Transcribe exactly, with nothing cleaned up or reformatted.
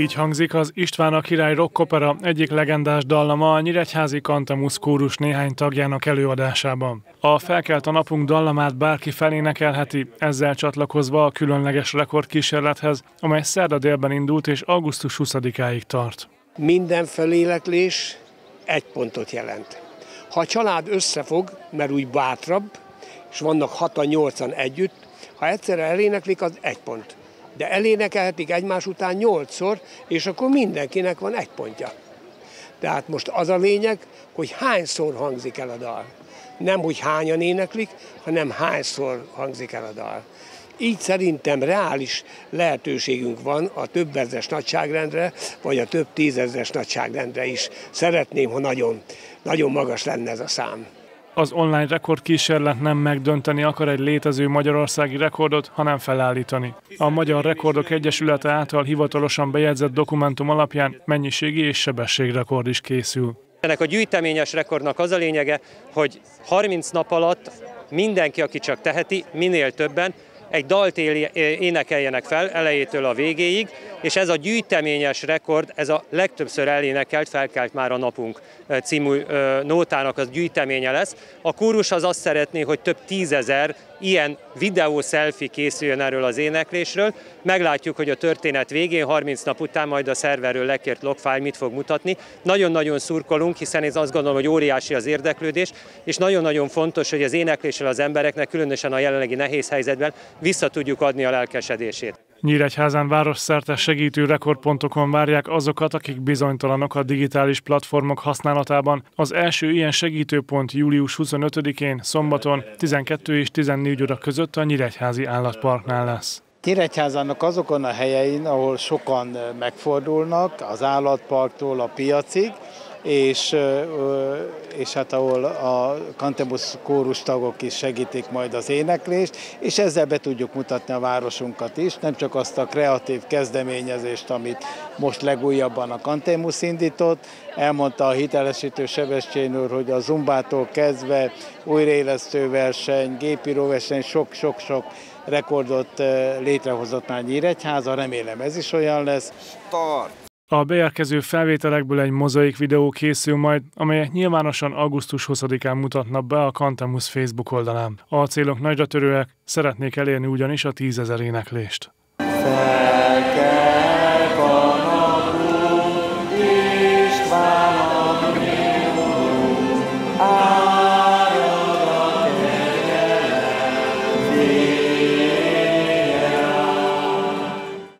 Így hangzik az István a király rock opera egyik legendás dallama a nyíregyházi Cantemus kórus néhány tagjának előadásában. A Felkelt a napunk dallamát bárki felénekelheti, ezzel csatlakozva a különleges rekordkísérlethez, amely szerda délben indult és augusztus huszadikáig tart. Minden feléneklés egy pontot jelent. Ha a család összefog, mert úgy bátrabb, és vannak hatan-nyolcan együtt, ha egyszerre eléneklik, az egy pont. De elénekelhetik egymás után nyolcszor, és akkor mindenkinek van egy pontja. Tehát most az a lényeg, hogy hányszor hangzik el a dal. Nem, hogy hányan éneklik, hanem hányszor hangzik el a dal. Így szerintem reális lehetőségünk van a több ezres nagyságrendre, vagy a több tízezres nagyságrendre is. Szeretném, ha nagyon, nagyon magas lenne ez a szám. Az online rekordkísérlet nem megdönteni akar egy létező magyarországi rekordot, hanem felállítani. A Magyar Rekordok Egyesülete által hivatalosan bejegyzett dokumentum alapján mennyiségi és sebességrekord is készül. Ennek a gyűjteményes rekordnak az a lényege, hogy harminc nap alatt mindenki, aki csak teheti, minél többen, egy dalt énekeljenek fel elejétől a végéig, és ez a gyűjteményes rekord, ez a legtöbbször elénekelt Felkelt már a napunk című nótának az gyűjteménye lesz. A kórus az azt szeretné, hogy több tízezer ilyen videó selfie készüljön erről az éneklésről. Meglátjuk, hogy a történet végén, harminc nap után majd a szerverről lekért logfile mit fog mutatni. Nagyon-nagyon szurkolunk, hiszen én azt gondolom, hogy óriási az érdeklődés, és nagyon-nagyon fontos, hogy az énekléssel az embereknek, különösen a jelenlegi nehéz helyzetben vissza tudjuk adni a lelkesedését. Nyíregyházán városszerte segítő rekordpontokon várják azokat, akik bizonytalanok a digitális platformok használatában. Az első ilyen segítőpont július huszonötödikén, szombaton tizenkettő és tizennégy óra között a Nyíregyházi Állatparknál lesz. Nyíregyházának azokon a helyein, ahol sokan megfordulnak, az állatparktól a piacig, és, és hát ahol a Cantemus kórus tagok is segítik majd az éneklést, és ezzel be tudjuk mutatni a városunkat is, nem csak azt a kreatív kezdeményezést, amit most legújabban a Cantemus indított. Elmondta a hitelesítő Sebestyén úr, hogy a zumbától kezdve újraélesztő verseny, gépíróverseny, sok-sok-sok rekordot létrehozott már Nyíregyháza, remélem ez is olyan lesz. Start. A beérkező felvételekből egy mozaik videó készül majd, amelyet nyilvánosan augusztus huszadikán mutatnak be a Cantemus Facebook oldalán. A célok nagyra törőek, szeretnék elérni ugyanis a tízezer éneklést. Felkelt a